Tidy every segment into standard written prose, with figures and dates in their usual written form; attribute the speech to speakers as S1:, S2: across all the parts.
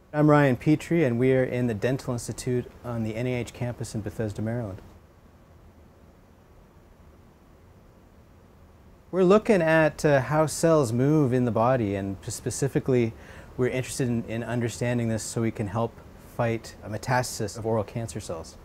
S1: I'm Ryan Petrie, and we are in the Dental Institute on the NIH campus in Bethesda, Maryland. We're looking at how cells move in the body, and specifically we're interested in understanding this so we can help fight a metastasis of oral cancer cells.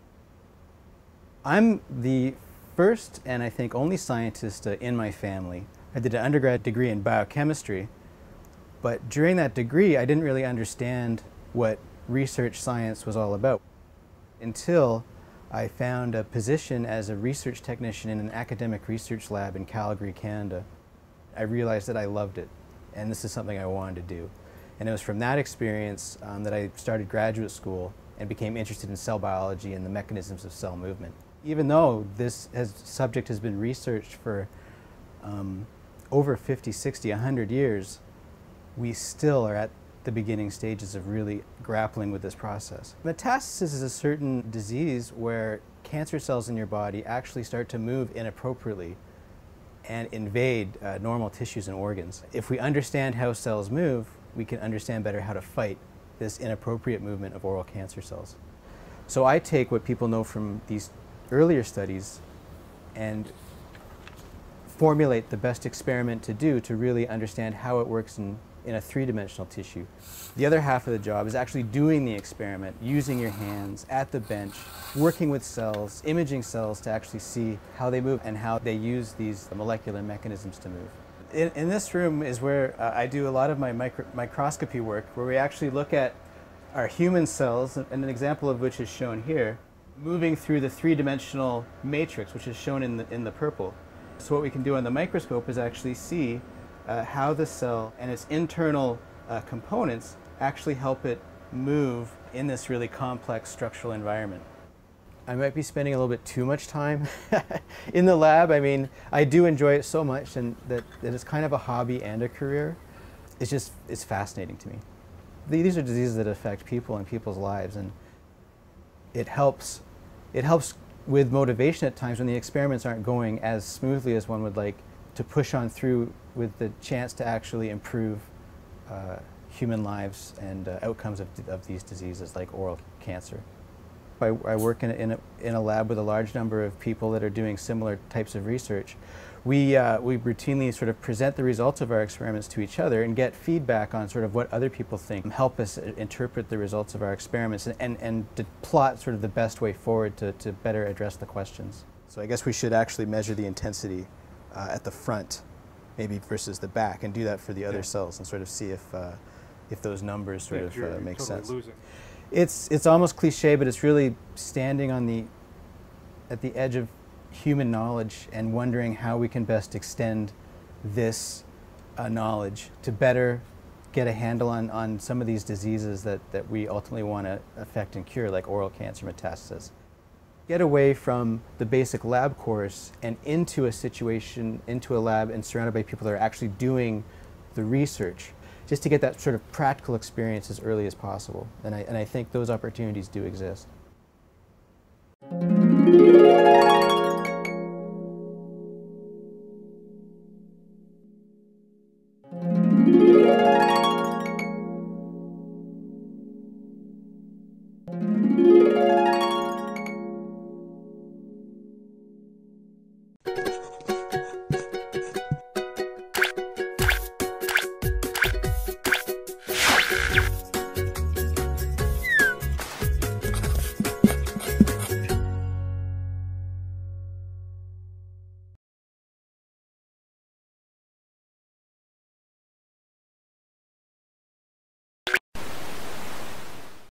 S1: I'm the first and I think only scientist in my family. I did an undergrad degree in biochemistry, but during that degree I didn't really understand what research science was all about until I found a position as a research technician in an academic research lab in Calgary, Canada. I realized that I loved it, and this is something I wanted to do. And it was from that experience that I started graduate school and became interested in cell biology and the mechanisms of cell movement. Even though this subject has been researched for over 50, 60, 100 years, we still are at the beginning stages of really grappling with this process. Metastasis is a certain disease where cancer cells in your body actually start to move inappropriately and invade normal tissues and organs. If we understand how cells move, we can understand better how to fight this inappropriate movement of oral cancer cells. So I take what people know from these earlier studies and formulate the best experiment to do to really understand how it works in a three-dimensional tissue. The other half of the job is actually doing the experiment, using your hands at the bench, working with cells, imaging cells to actually see how they move and how they use these molecular mechanisms to move. In this room is where I do a lot of my microscopy work, where we actually look at our human cells, and an example of which is shown here, moving through the three-dimensional matrix, which is shown in the purple. So what we can do on the microscope is actually see how the cell and its internal components actually help it move in this really complex structural environment. I might be spending a little bit too much time in the lab. I mean, I do enjoy it so much, and that it's kind of a hobby and a career. It's fascinating to me. These are diseases that affect people and people's lives, and it helps with motivation at times when the experiments aren't going as smoothly as one would like, to push on through with the chance to actually improve human lives and outcomes of these diseases like oral cancer. I work in a lab with a large number of people that are doing similar types of research. We routinely sort of present the results of our experiments to each other and get feedback on sort of what other people think, help us interpret the results of our experiments and to plot sort of the best way forward to better address the questions. So I guess we should actually measure the intensity at the front, maybe versus the back, and do that for the other cells and sort of see if those numbers sort of make sense. It's almost cliche, but it's really standing at the edge of human knowledge and wondering how we can best extend this knowledge to better get a handle on some of these diseases that we ultimately want to affect and cure, like oral cancer metastasis. Get away from the basic lab course and into a situation, into a lab and surrounded by people that are actually doing the research, just to get that sort of practical experience as early as possible. And I think those opportunities do exist.